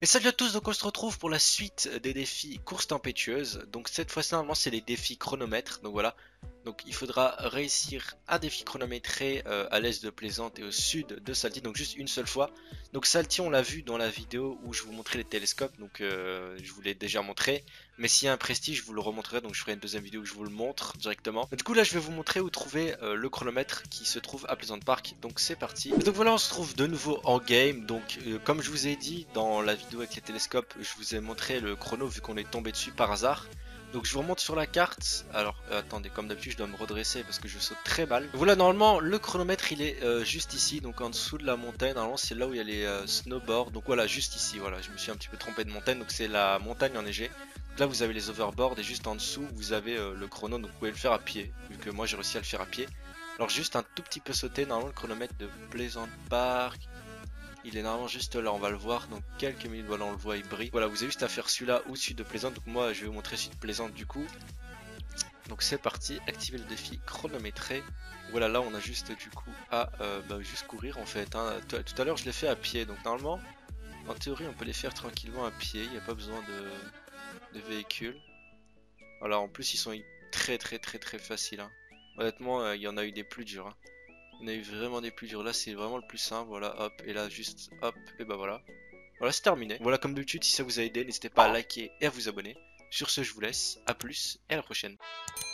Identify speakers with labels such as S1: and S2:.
S1: Et salut à tous, donc on se retrouve pour la suite des défis course tempétueuse. Donc cette fois-ci normalement c'est les défis chronomètres, donc voilà. Donc il faudra réussir un défi chronométré à l'est de Plaisante et au sud de Salty, donc juste une seule fois. Donc Salty on l'a vu dans la vidéo où je vous montrais les télescopes, donc je vous l'ai déjà montré. Mais s'il y a un prestige je vous le remontrerai, donc je ferai une deuxième vidéo où je vous le montre directement. Du coup là je vais vous montrer où trouver le chronomètre qui se trouve à Pleasant Park, donc c'est parti. Et donc voilà, on se trouve de nouveau en game, donc comme je vous ai dit dans la vidéo avec les télescopes, je vous ai montré le chrono vu qu'on est tombé dessus par hasard. Donc je vous remonte sur la carte. Alors attendez, comme d'habitude je dois me redresser parce que je saute très mal. Voilà, normalement le chronomètre il est juste ici, donc en dessous de la montagne. Normalement c'est là où il y a les snowboards. Donc voilà, juste ici, voilà, je me suis un petit peu trompé de montagne. Donc c'est la montagne enneigée. Donc là vous avez les overboards et juste en dessous vous avez le chrono. Donc vous pouvez le faire à pied, vu que moi j'ai réussi à le faire à pied. Alors juste un tout petit peu sauter, normalement le chronomètre de Pleasant Park, il est normalement juste là, on va le voir dans quelques minutes, voilà on le voit, il brille. Voilà, vous avez juste à faire celui-là ou celui de Plaisante, donc moi je vais vous montrer celui de Plaisante du coup. Donc c'est parti, activer le défi chronométré. Voilà, là on a juste du coup à juste courir en fait, hein. Tout à l'heure je l'ai fait à pied, donc normalement, en théorie on peut les faire tranquillement à pied, il n'y a pas besoin de véhicule. Voilà, en plus ils sont très faciles, hein. Honnêtement, il y en a eu des plus durs, hein. On a eu vraiment des plus durs. Là, c'est vraiment le plus simple. Voilà, hop. Et là, juste hop. Et bah voilà. Voilà, c'est terminé. Voilà, comme d'habitude, si ça vous a aidé, n'hésitez pas à liker et à vous abonner. Sur ce, je vous laisse. À plus et à la prochaine.